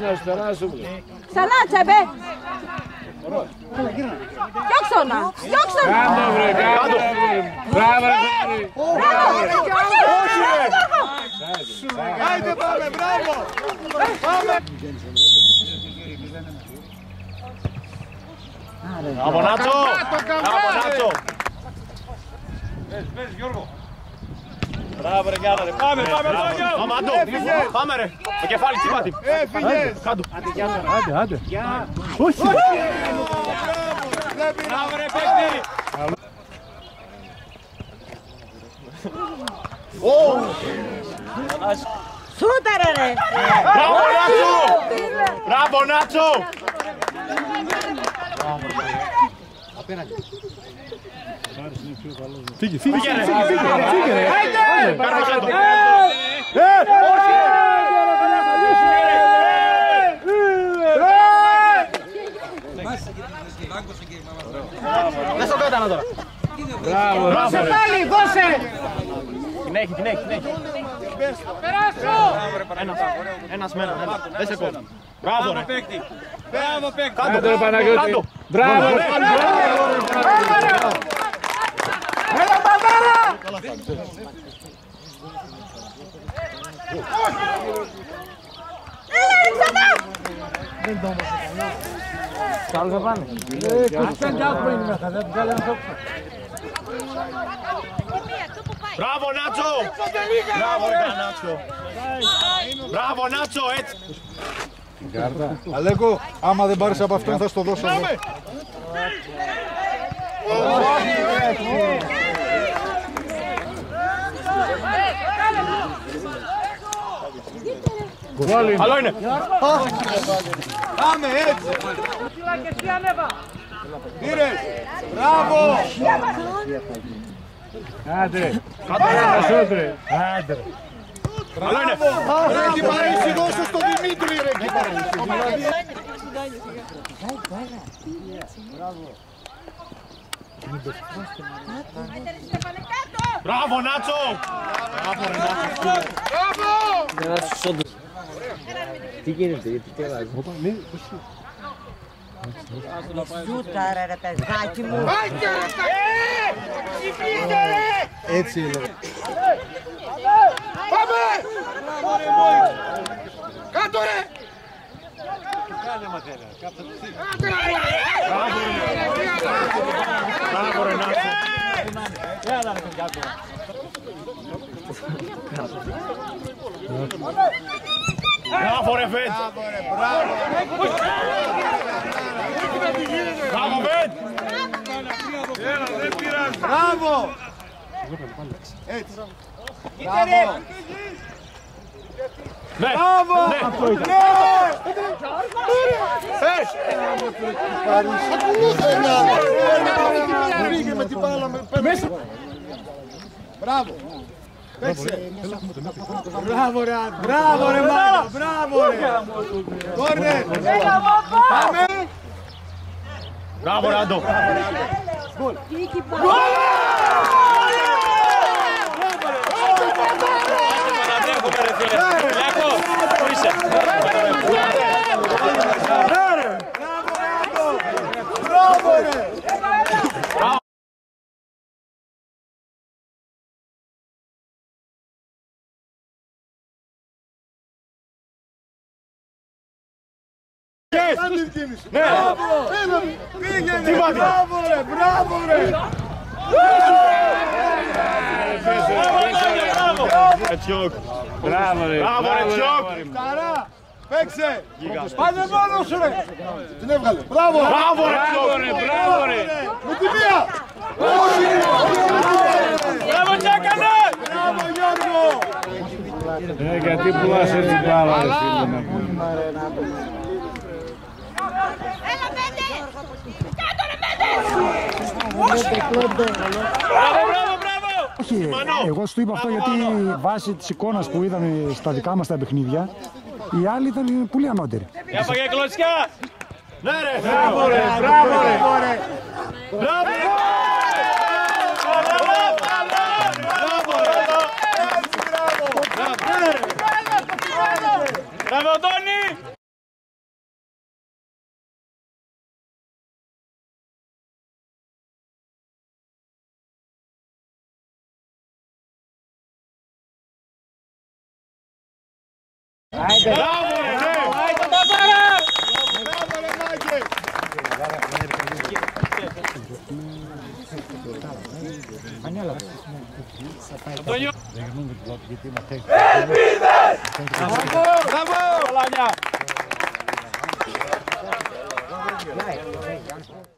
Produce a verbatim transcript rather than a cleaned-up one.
να σου περάσουμε. Ξανά τσέπε. Διώξω να. Διώξω να. Κάντο βρε, κάντο βρε. Μπράβο ρε. Άιντε πάμε, μπράβο. Πάμε. Μπράβο Νάτσο. Μπράβο Νάτσο. Πες, πες Γιώργο. Μπράβο ρε Γιάννα ρε. Πάμε, πάμε, πάμε Άντο. Πάμε ρε. Το κεφάλι τσίπατη. Έφυγες. Κάντο. Άντε, άντε. Όχι. Μπράβο ρε παίκτη. Σούταρε ρε. Μπράβο Νάτσο. Μπράβο Νάτσο. Φύγε, φύγε, Φύγε ρε. φύγε ρε. Κάτω, κάτω. Δες το κάτω τώρα. Μπράβο, Δώσε πάλι, δώσε. Την έχει, την έχει, την έχει. Περάσω. Ένας, ένας με έναν, ένας. Δεν σε κόβει. Μπράβο ρε. Μπράβο παίκτη. Άντε ρε Παναγιώτη. Μπράβο, Έλα Παπάρα. Έλα ρε ξανά. Καλό θα πάνε. Μπράβο Νάτσο. Μπράβο ρε Νάτσο. Μπράβο Νάτσο, έτσι. Αλέκο, άμα δεν πάρεις από αυτόν θα στο δώσω εγώ. Καλό είναι. Πάμε έτσι. Πήρες. Μπράβο. Άντε. Κάτω. Άντε. Καλό είναι. Ρε Κυπαρίσι, δώσε στο Δημήτρη ρε Κυπαρίσι. Μπράβο Νάτσο. Μπράβο ρε Νάτσο. Τι γίνεται, γιατί τι αλλάζει. Σούταρε ρε παιδάκι μου. Έτσι έλεγα. Πάμε. Κάτω ρε. Μπράβο ρε Νάτσο. Μπράβο ρε Φέτ. Μπράβο Φέτ. Μπράβο. Έτσι. Μπράβο. Ναι. Μπράβο. Ναι. Πες. Πήγε με την μπάλα μέσα. Μπράβο. Παίξε. Μπράβο ρε. Μπράβο ρε Μάριο. Μπράβο ρε. Κόρνερ. Πάμε. Μπράβο ρε Άντο. Μπράβο ρε. Ναι. Πήγαινε. Μπράβο ρε. Μπράβο ρε. Ετσιόκ. Μπράβο ρε. Μπράβο ρε Ετσιόκ. Καρά. Παίξε. Πάνε μόνος σου ρε. Την έβγαλε. Μπράβο. Μπράβο ρε Μπράβο ρε, μπράβο ρε. Με τη μία. Μπράβο Τσάκανε. Μπράβο Γιώργο. Ε, γιατί πουλάς έτσι μπάλα ρε φίλε να πούμε. Έλα πέντε. Κάτω ρε πέντε. Μπράβο, μπράβο, μπράβο. Όχι, εγώ σου είπα αυτό γιατί βάσει της εικόνας που είδαμε στα δικά μας τα παιχνίδια, οι άλλοι ήταν πολύ ανώτεροι. Για παγιά κλωτσιά. Ναι ρε. Μπράβο ρε, μπράβο ρε. Μπράβο. Μπράβο, Τόνι! Μπράβο ρε, ναι! Μπράβο ρε Μάκη! Αντώνιο! Μπράβο! Μπράβο!